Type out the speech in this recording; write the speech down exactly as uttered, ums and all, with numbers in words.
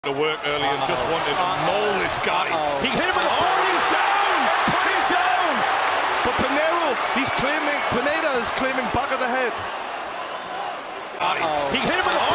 to work early and just wanted to Uh-oh. maul this guy. Uh-oh. He hit him with a Oh, forward. He's down! He's down! But Pinero, he's claiming, Pineda is claiming back of the head. Uh, he hit him with a